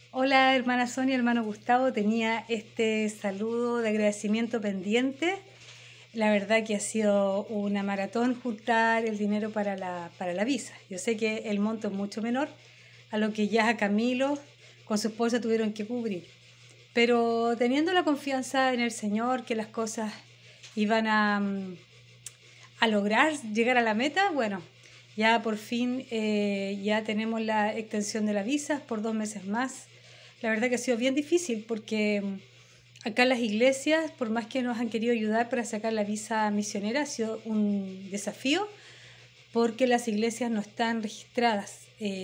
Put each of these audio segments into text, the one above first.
Hola, hermana Sonia, hermano Gustavo. Tenía este saludo de agradecimiento pendiente. La verdad que ha sido una maratón juntar el dinero para la visa. Yo sé que el monto es mucho menor a lo que ya Camilo con su esposa tuvieron que cubrir. Pero teniendo la confianza en el Señor que las cosas iban a lograr llegar a la meta, bueno, ya por fin ya tenemos la extensión de la visa por 2 meses más. La verdad que ha sido bien difícil porque acá las iglesias, por más que nos han querido ayudar para sacar la visa misionera, ha sido un desafío porque las iglesias no están registradas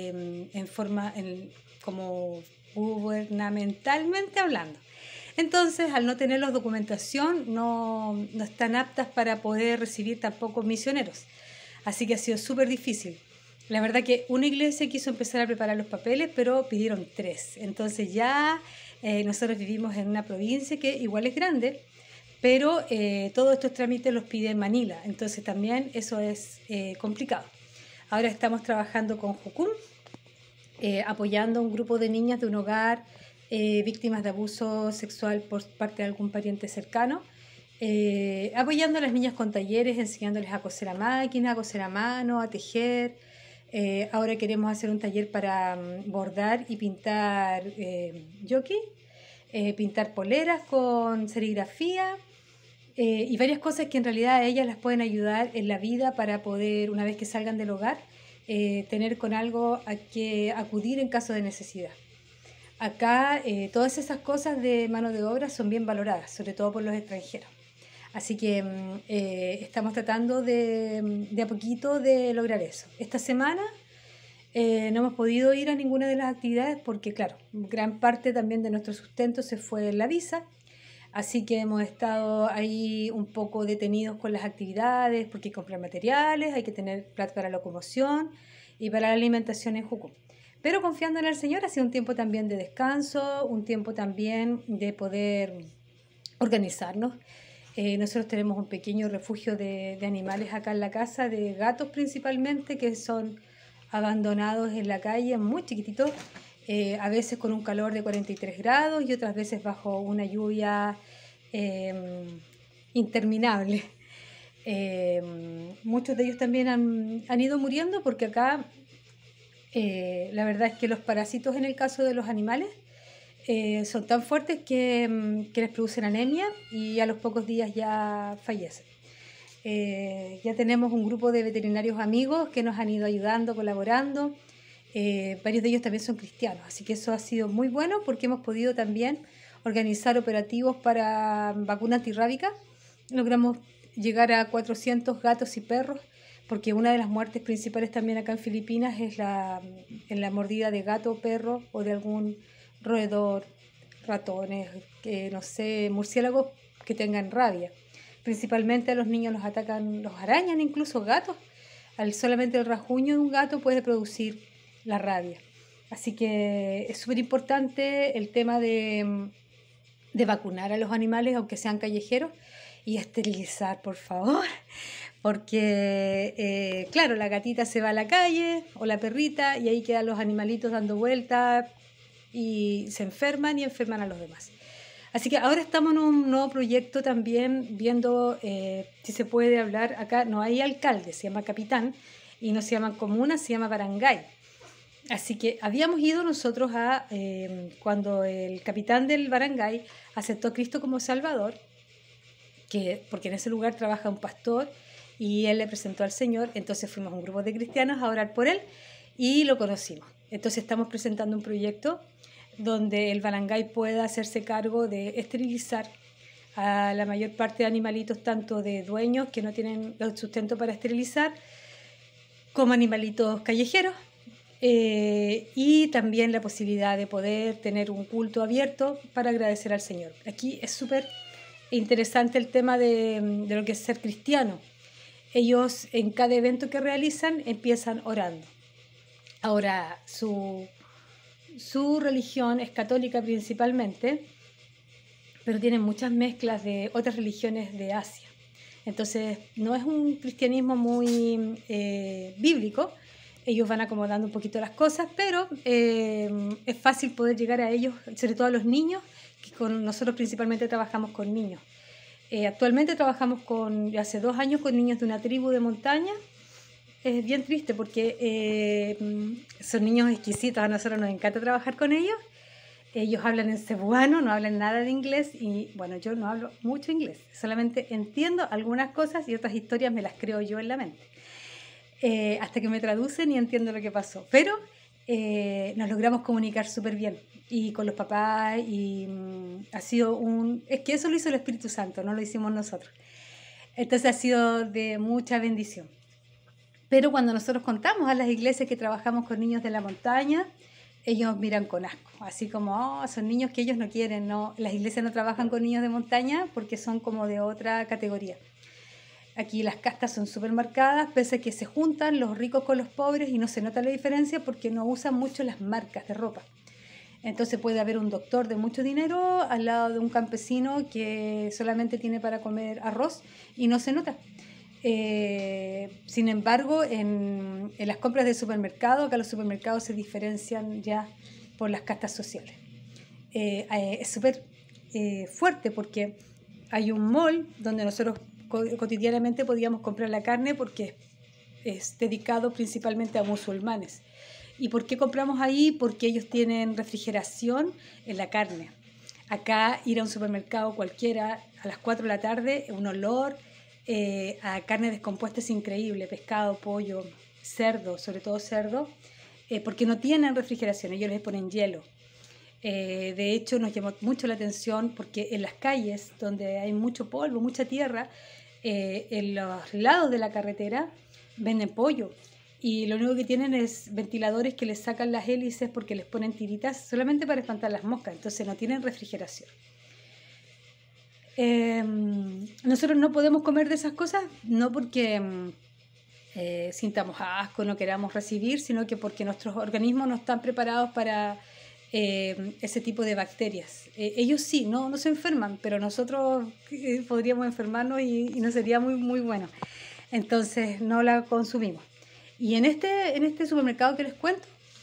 como gubernamentalmente hablando. Entonces, al no tener la documentación, no están aptas para poder recibir tampoco misioneros. Así que ha sido súper difícil. La verdad que una iglesia quiso empezar a preparar los papeles, pero pidieron 3. Entonces ya nosotros vivimos en una provincia que igual es grande, pero todos estos trámites los pide Manila. Entonces también eso es complicado. Ahora estamos trabajando con Jucum, apoyando a un grupo de niñas de un hogar víctimas de abuso sexual por parte de algún pariente cercano, apoyando a las niñas con talleres, enseñándoles a coser a máquina, a coser a mano, a tejer. Ahora queremos hacer un taller para bordar y pintar yoki, pintar poleras con serigrafía y varias cosas que en realidad a ellas las pueden ayudar en la vida para poder, una vez que salgan del hogar, tener con algo a que acudir en caso de necesidad. Acá todas esas cosas de mano de obra son bien valoradas, sobre todo por los extranjeros. Así que estamos tratando de a poquito de lograr eso. Esta semana no hemos podido ir a ninguna de las actividades porque, claro, gran parte también de nuestro sustento se fue en la visa. Así que hemos estado ahí un poco detenidos con las actividades porque hay que comprar materiales, hay que tener plata para la locomoción y para la alimentación en Jucum. Pero confiando en el Señor, ha sido un tiempo también de descanso, un tiempo también de poder organizarnos. Nosotros tenemos un pequeño refugio de animales acá en la casa, de gatos principalmente, que son abandonados en la calle, muy chiquititos, a veces con un calor de 43 grados y otras veces bajo una lluvia interminable. Muchos de ellos también han ido muriendo porque acá la verdad es que los parásitos en el caso de los animales son tan fuertes que les producen anemia y a los pocos días ya fallecen. Ya tenemos un grupo de veterinarios amigos que nos han ido ayudando, colaborando. Varios de ellos también son cristianos, así que eso ha sido muy bueno porque hemos podido también organizar operativos para vacuna antirrábica. Logramos llegar a 400 gatos y perros porque una de las muertes principales también acá en Filipinas es en la mordida de gato, perro o de algún roedor, ratones, no sé, murciélagos que tengan rabia. Principalmente a los niños los atacan, los arañan incluso gatos. Solamente el rasguño de un gato puede producir la rabia. Así que es súper importante el tema de vacunar a los animales, aunque sean callejeros, y esterilizar, por favor, porque, claro, la gatita se va a la calle o la perrita y ahí quedan los animalitos dando vueltas y se enferman y enferman a los demás. Así que ahora estamos en un nuevo proyecto también, viendo si se puede hablar. Acá no hay alcalde, se llama capitán, y no se llama comuna, se llama barangay. Así que habíamos ido nosotros cuando el capitán del barangay aceptó a Cristo como Salvador, porque en ese lugar trabaja un pastor y él le presentó al Señor, entonces fuimos un grupo de cristianos a orar por él y lo conocimos. Entonces estamos presentando un proyecto donde el barangay pueda hacerse cargo de esterilizar a la mayor parte de animalitos, tanto de dueños que no tienen el sustento para esterilizar, como animalitos callejeros, y también la posibilidad de poder tener un culto abierto para agradecer al Señor. Aquí es súper interesante el tema de lo que es ser cristiano. Ellos en cada evento que realizan empiezan orando. Ahora, su religión es católica principalmente, pero tienen muchas mezclas de otras religiones de Asia. Entonces, no es un cristianismo muy bíblico, ellos van acomodando un poquito las cosas, pero es fácil poder llegar a ellos, sobre todo a los niños, que con nosotros principalmente trabajamos con niños. Actualmente trabajamos hace 2 años con niños de una tribu de montaña. Es bien triste porque son niños exquisitos, a nosotros nos encanta trabajar con ellos. Ellos hablan en cebuano, no hablan nada de inglés y bueno, yo no hablo mucho inglés, solamente entiendo algunas cosas y otras historias me las creo yo en la mente. Hasta que me traducen y entiendo lo que pasó. Pero nos logramos comunicar súper bien y con los papás y ha sido es que eso lo hizo el Espíritu Santo, no lo hicimos nosotros. Entonces ha sido de mucha bendición. Pero cuando nosotros contamos a las iglesias que trabajamos con niños de la montaña, ellos miran con asco, así como, son niños que ellos no quieren, no, las iglesias no trabajan con niños de montaña porque son como de otra categoría. Aquí las castas son súper marcadas, pese a que se juntan los ricos con los pobres y no se nota la diferencia porque no usan mucho las marcas de ropa. Entonces puede haber un doctor de mucho dinero al lado de un campesino que solamente tiene para comer arroz y no se nota. Sin embargo, en las compras de supermercado, acá los supermercados se diferencian ya por las castas sociales. Es súper fuerte porque hay un mall donde nosotros cotidianamente podíamos comprar la carne porque es dedicado principalmente a musulmanes. ¿Y por qué compramos ahí? Porque ellos tienen refrigeración en la carne. Acá ir a un supermercado cualquiera a las 4 de la tarde, un olor a carne descompuesta es increíble, pescado, pollo, cerdo, sobre todo cerdo, porque no tienen refrigeración, ellos les ponen hielo. De hecho, nos llamó mucho la atención porque en las calles donde hay mucho polvo, mucha tierra, en los lados de la carretera venden pollo y lo único que tienen es ventiladores que les sacan las hélices porque les ponen tiritas solamente para espantar las moscas, entonces no tienen refrigeración. Nosotros no podemos comer de esas cosas, no porque sintamos asco, no queramos recibir, sino que porque nuestros organismos no están preparados para ese tipo de bacterias. Ellos sí, no se enferman, pero nosotros podríamos enfermarnos y no sería muy, muy bueno. Entonces no la consumimos. Y en este supermercado que les cuento,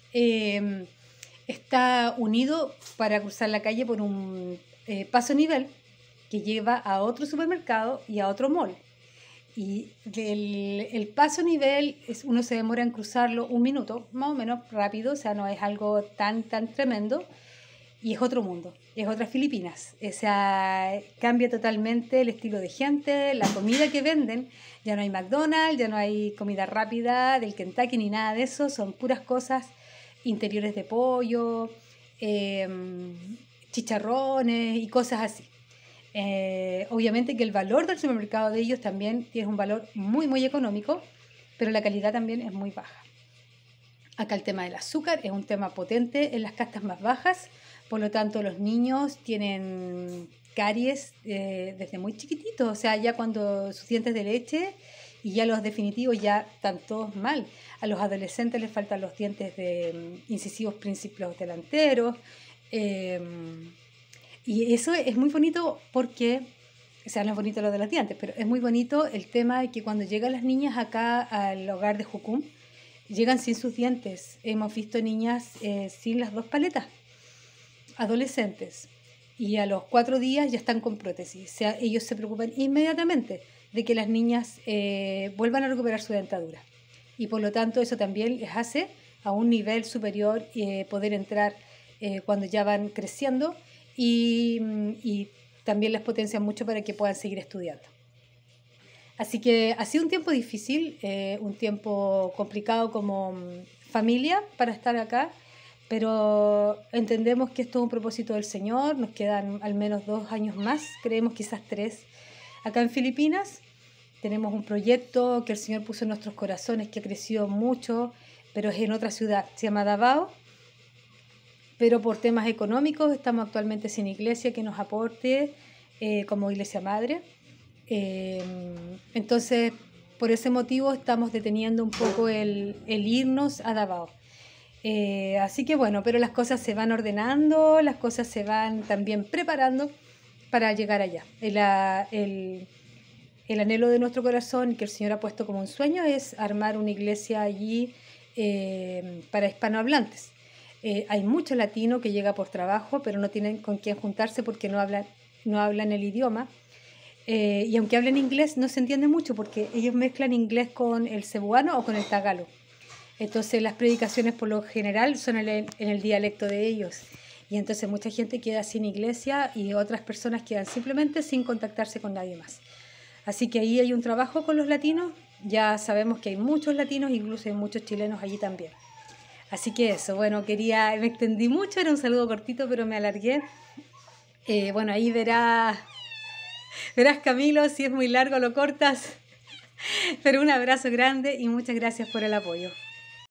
está unido para cruzar la calle por un paso nivel que lleva a otro supermercado y a otro mall. Y el paso nivel, uno se demora en cruzarlo 1 minuto, más o menos rápido, o sea, no es algo tan tremendo, y es otro mundo, es otras Filipinas. O sea, cambia totalmente el estilo de gente, la comida que venden, ya no hay McDonald's, ya no hay comida rápida del Kentucky ni nada de eso, son puras cosas interiores de pollo, chicharrones y cosas así. Obviamente que el valor del supermercado de ellos también tiene un valor muy, muy económico, pero la calidad también es muy baja. Acá el tema del azúcar es un tema potente en las castas más bajas, por lo tanto los niños tienen caries desde muy chiquititos, o sea, ya cuando sus dientes de leche y ya los definitivos ya están todos mal. A los adolescentes les faltan los dientes incisivos principales delanteros, y eso es muy bonito porque, o sea, no es bonito lo de los dientes, pero es muy bonito el tema de que cuando llegan las niñas acá al hogar de Jucum, llegan sin sus dientes. Hemos visto niñas sin las 2 paletas, adolescentes, y a los 4 días ya están con prótesis. O sea, ellos se preocupan inmediatamente de que las niñas vuelvan a recuperar su dentadura. Y por lo tanto eso también les hace a un nivel superior poder entrar cuando ya van creciendo y también les potencia mucho para que puedan seguir estudiando. Así que ha sido un tiempo difícil, un tiempo complicado como familia para estar acá, pero entendemos que esto es un propósito del Señor, nos quedan al menos 2 años más, creemos quizás 3 acá en Filipinas. Tenemos un proyecto que el Señor puso en nuestros corazones que ha crecido mucho, pero es en otra ciudad, se llama Davao. Pero por temas económicos estamos actualmente sin iglesia que nos aporte como iglesia madre. Entonces, por ese motivo estamos deteniendo un poco el irnos a Davao. Así que bueno, pero las cosas se van ordenando, las cosas se van también preparando para llegar allá. El anhelo de nuestro corazón, que el Señor ha puesto como un sueño, es armar una iglesia allí para hispanohablantes. Hay mucho latino que llega por trabajo, pero no tienen con quién juntarse porque no hablan el idioma. Y aunque hablen inglés, no se entiende mucho porque ellos mezclan inglés con el cebuano o con el tagalo. Entonces las predicaciones por lo general son en el dialecto de ellos. Y entonces mucha gente queda sin iglesia y otras personas quedan simplemente sin contactarse con nadie más. Así que ahí hay un trabajo con los latinos. Ya sabemos que hay muchos latinos, incluso hay muchos chilenos allí también. Así que eso, bueno, me extendí mucho, era un saludo cortito, pero me alargué. Bueno, ahí verás Camilo, si es muy largo lo cortas. Pero un abrazo grande y muchas gracias por el apoyo.